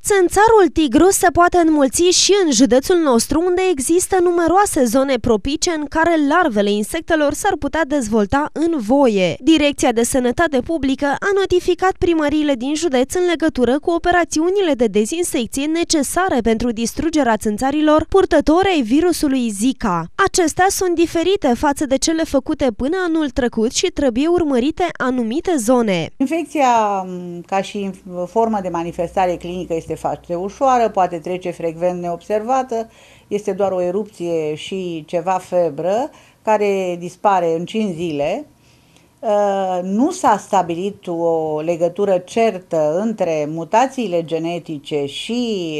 Țânțarul tigru se poate înmulți și în județul nostru, unde există numeroase zone propice în care larvele insectelor s-ar putea dezvolta în voie. Direcția de Sănătate Publică a notificat primăriile din județ în legătură cu operațiunile de dezinsecție necesare pentru distrugerea țânțarilor purtători ai virusului Zika. Acestea sunt diferite față de cele făcute până anul trecut și trebuie urmărite anumite zone. Infecția, ca și formă de manifestare clinică, este foarte ușoară, poate trece frecvent neobservată, este doar o erupție și ceva febră care dispare în 5 zile. Nu s-a stabilit o legătură certă între mutațiile genetice și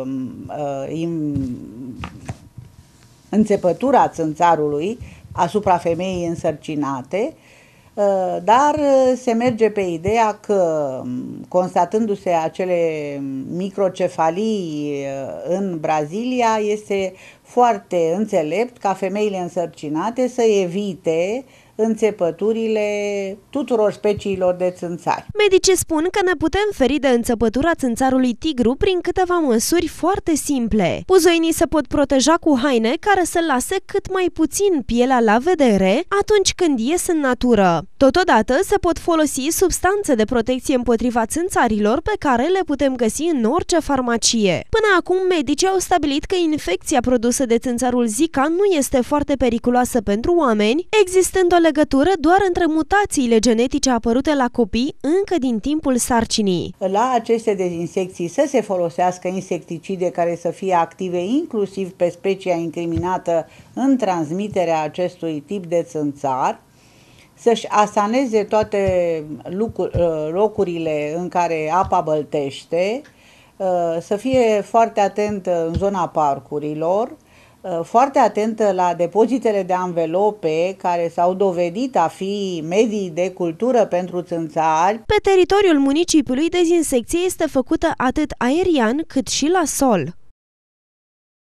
înțepătura țânțarului asupra femeii însărcinate, dar se merge pe ideea că, constatându-se acele microcefalii în Brazilia, este foarte înțelept ca femeile însărcinate să evite înțepăturile tuturor speciilor de țânțari. Medicii spun că ne putem feri de înțepătura țânțarului tigru prin câteva măsuri foarte simple. Puzoinii se pot proteja cu haine care să lase cât mai puțin pielea la vedere atunci când ies în natură. Totodată se pot folosi substanțe de protecție împotriva țânțarilor pe care le putem găsi în orice farmacie. Până acum, medicii au stabilit că infecția produsă de țânțarul Zika nu este foarte periculoasă pentru oameni, existând o legătură doar între mutațiile genetice apărute la copii încă din timpul sarcinii. La aceste dezinsecții să se folosească insecticide care să fie active inclusiv pe specia incriminată în transmiterea acestui tip de țânțar, să-și asaneze toate locurile în care apa băltește, să fie foarte atent în zona parcurilor, foarte atentă la depozitele de anvelope care s-au dovedit a fi medii de cultură pentru țânțari. Pe teritoriul municipiului, dezinsecție este făcută atât aerian cât și la sol.